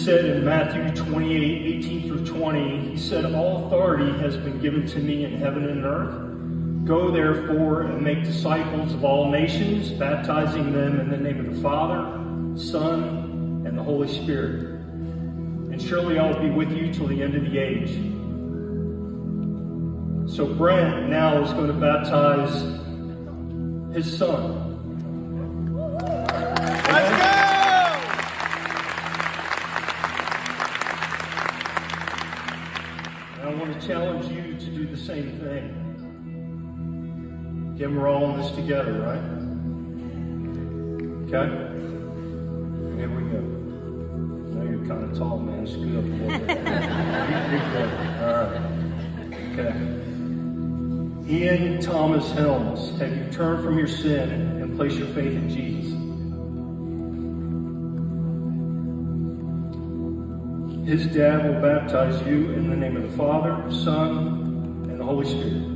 said in Matthew 28:18 through 20, he said, "All authority has been given to me in heaven and earth. Go therefore and make disciples of all nations, baptizing them in the name of the Father, Son, and the Holy Spirit. And surely I will be with you till the end of the age." So Brent now is going to baptize his son. Let's go! And I want to challenge you to do the same thing. Again, we're all in this together, right? Okay? Here we go. I know you're kind of tall, man. Scoot up a little bit. You're good. All right. Okay. Ian Thomas Helms, have you turned from your sin and placed your faith in Jesus? His dad will baptize you in the name of the Father, Son, and the Holy Spirit.